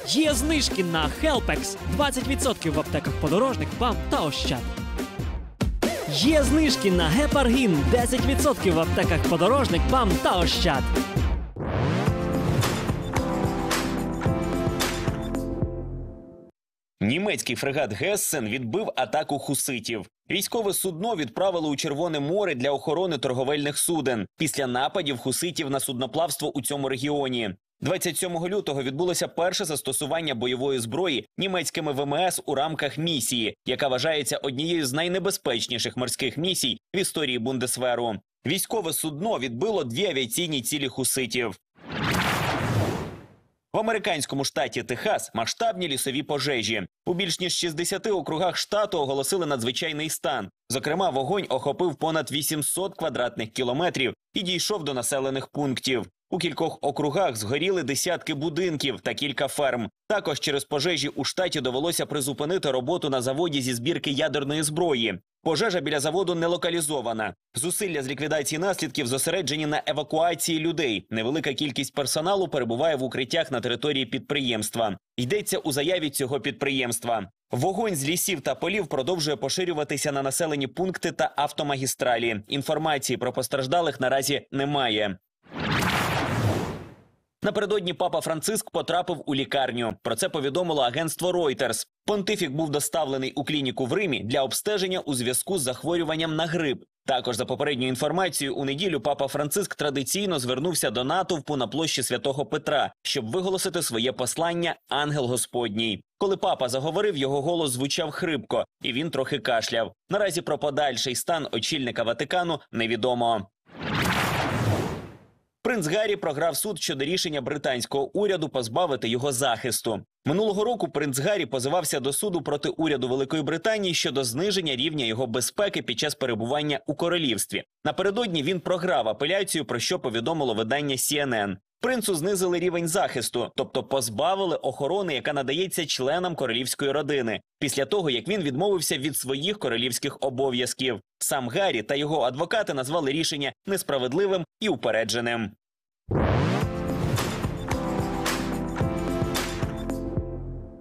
Є знижки на Helpex 20% в аптеках Подорожник, БАМ та Ощад. Є знижки на Гепаргін 10% в аптеках Подорожник, БАМ та Ощад. Німецький фрегат «Гессен» відбив атаку хуситів. Військове судно відправили у Червоне море для охорони торговельних суден після нападів хуситів на судноплавство у цьому регіоні. 27 лютого відбулося перше застосування бойової зброї німецькими ВМС у рамках місії, яка вважається однією з найнебезпечніших морських місій в історії Бундесверу. Військове судно відбило 2 авіаційні цілі хуситів. В американському штаті Техас масштабні лісові пожежі. У більш ніж 60 округах штату оголосили надзвичайний стан. Зокрема, вогонь охопив понад 800 квадратних кілометрів і дійшов до населених пунктів. У кількох округах згоріли десятки будинків та кілька ферм. Також через пожежі у штаті довелося призупинити роботу на заводі зі збірки ядерної зброї. Пожежа біля заводу не локалізована. Зусилля з ліквідації наслідків зосереджені на евакуації людей. Невелика кількість персоналу перебуває в укриттях на території підприємства. Йдеться у заяві цього підприємства. Вогонь з лісів та полів продовжує поширюватися на населені пункти та автомагістралі. Інформації про постраждалих наразі немає. Напередодні папа Франциск потрапив у лікарню. Про це повідомило агентство Reuters. Понтифік був доставлений у клініку в Римі для обстеження у зв'язку з захворюванням на грип. Також, за попередньою інформацією, у неділю папа Франциск традиційно звернувся до натовпу на площі Святого Петра, щоб виголосити своє послання «Ангел Господній». Коли папа заговорив, його голос звучав хрипко, і він трохи кашляв. Наразі про подальший стан очільника Ватикану невідомо. Принц Гаррі програв суд щодо рішення британського уряду позбавити його захисту. Минулого року принц Гаррі позивався до суду проти уряду Великої Британії щодо зниження рівня його безпеки під час перебування у королівстві. Напередодні він програв апеляцію, про що повідомило видання CNN. Принцу знизили рівень захисту, тобто позбавили охорони, яка надається членам королівської родини, після того, як він відмовився від своїх королівських обов'язків. Сам Гаррі та його адвокати назвали рішення несправедливим і упередженим.